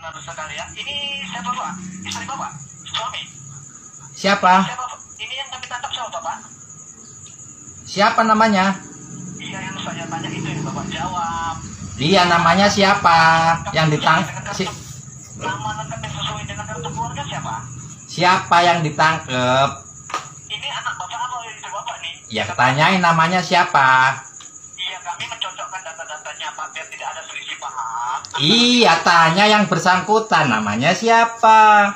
benar sekali ya. Ini siapa Pak? Istri Bapak? Suami? Siapa? Siapa? Ini yang kami tangkap siapa Pak? Siapa namanya? Iya yang saya tanya itu yang Bapak jawab. Iya, namanya siapa? Yang ditangkap Nama lengkap yang sesuai dengan kartu keluarga siapa? Siapa yang ditangkap? Ini anak Bapak apa istri Bapak nih? Ya, tanyain namanya siapa? Iya kami mencocokkan data-datanya Pak biar tidak ada selisih paham. Iya, tanya yang bersangkutan namanya siapa?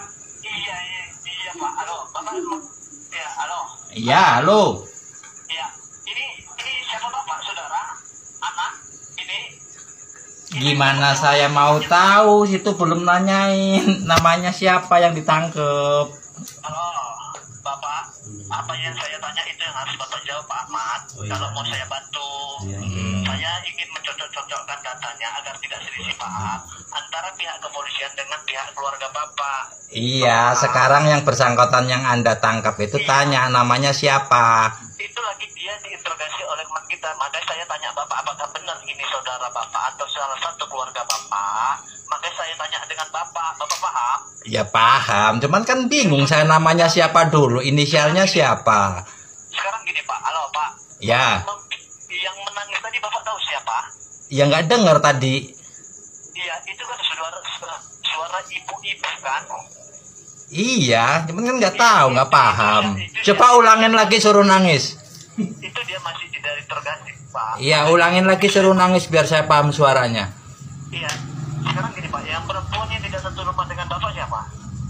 Iya Pak. Halo Bapak. Ya halo. Iya, halo. Ya ini siapa Bapak saudara? Anak? Ini Gimana saya mau tahu? Situ belum nanyain namanya siapa yang ditangkap. halo Bapak. Apa yang saya tanya itu yang harus Bapak jawab Pak Ahmad. Kalau mau saya bantu, saya ingin mencocok-cocokkan datanya agar tidak selisih paham antara pihak kepolisian dengan pihak keluarga Bapak. Iya, sekarang yang bersangkutan yang Anda tangkap itu tanya namanya siapa? Itu lagi dia diinterogasi oleh teman kita. Makanya saya tanya Bapak apakah benar ini saudara Bapak atau salah satu keluarga Bapak. Makanya saya tanya dengan Bapak. Bapak paham? Ya paham, cuman kan bingung saya namanya siapa dulu, inisialnya siapa? Sekarang gini Pak, halo Pak. Ya, Yang menangis tadi Bapak tahu siapa? ya nggak dengar tadi. Iya, itu kan suara ibu-ibu kan? Iya, cuman kan nggak tahu, nggak paham. Coba ulangin lagi suruh nangis. Itu dia masih dari interogasi Pak. Iya, ulangin lagi suruh nangis biar saya paham suaranya. Iya. Sekarang gini Pak, yang perempuan yang tidak satu rumah dengan Bapak siapa?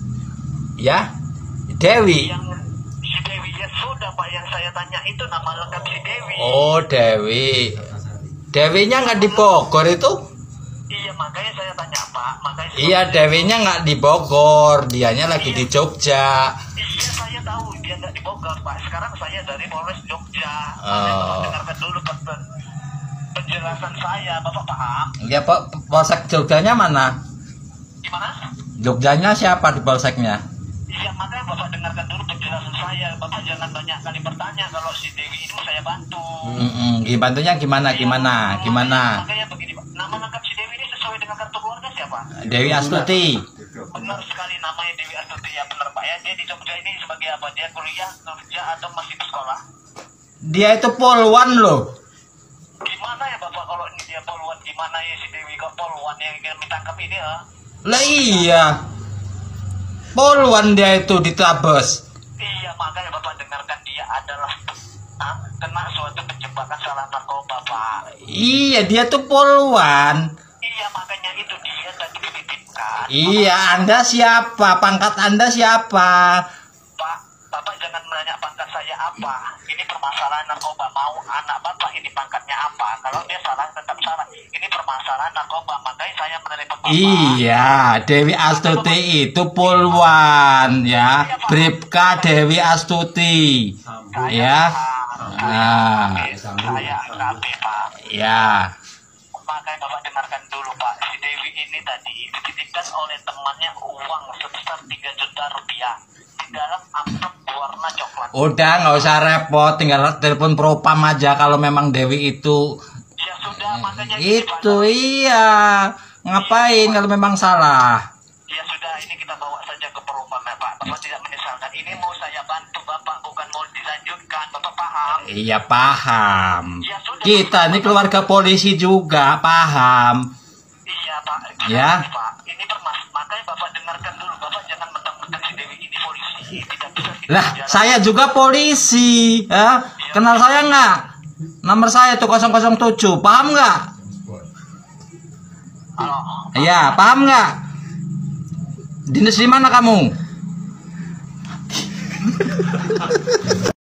Ya, Dewi. Yang si Dewi ya sudah Pak, yang saya tanya itu nama lengkap si Dewi. Oh, Dewi. Dewinya nggak di Bogor itu? Iya, makanya saya tanya Pak. Makanya Iya, Dewinya nggak di Bogor, dianya lagi di Jogja. Iya, saya tahu dia nggak di Bogor Pak. Sekarang saya dari Polres Jogja. Oh. Dengarkan dulu penjelasan saya, Bapak paham? Ya, Polsek Jogjanya mana? Gimana? Jogjanya siapa di Polseknya? Iya, makanya Bapak dengarkan dulu penjelasan saya. Bapak jangan banyak kali bertanya. Kalau si Dewi ini mau saya bantu. Bantunya gimana? Makanya begini Pak. Nama lengkap si Dewi ini sesuai dengan kartu keluarga siapa? Dewi Astuti. Benar sekali namanya Dewi Astuti ya, benar Pak ya. Dia di Jogja ini sebagai apa? Dia kuliah, kerja atau masih di sekolah? Dia itu polwan loh. Gimana ya Bapak kalau ini dia poluan? Gimana ya si Dewi kok poluan yang ingin ditangkap ini ya? Lah iya. Polwan dia itu ditabes. Iya, makanya Bapak dengarkan dia adalah kena suatu penjebakan salah narkoba Pak. Iya, dia tuh polwan. Iya, makanya itu dia tadi dititipkan. Iya, Anda siapa? Pangkat Anda siapa? Pak, Bapak jangan menanya pangkat saya apa. Ini permasalahan narkoba. Mau anak Bapak ini pangkatnya apa? Kalau dia salah tetap salah. Ini permasalahan narkoba. Makanya saya menerima Bapak. Iya, Dewi Astuti itu polwan ya. Bribka Dewi Astuti. Ya. Nah. Saya AKP Pak. Ya. Makanya Bapak dengarkan dulu Pak. Si Dewi ini tadi dititipkan oleh temannya uang sebesar 3 juta rupiah di dalam amplop warna coklat. Udah, nggak usah repot, tinggal telepon propam aja kalau memang Dewi itu. Ya sudah, makanya Itu iya. Ngapain kalau memang salah? Ya sudah, ini kita bawa saja ke propam ya Pak. Bapak tidak menyesalkan. Ini mau saya bantu Bapak, bukan mau dilanjutkan. Bapak paham? Iya, paham. Ya sudah. Kita ini keluarga polisi juga, paham. Iya Pak. Ya. Pak, ini makanya Bapak dengarkan dulu. Bapak jangan mentang-mentang si Dewi ini polisi. Tidak bisa kita Lah, bicara. saya juga polisi. Ya. Kenal saya nggak? Nomor saya tuh 007. Paham nggak? Halo. Iya, paham nggak? Dinas di mana kamu?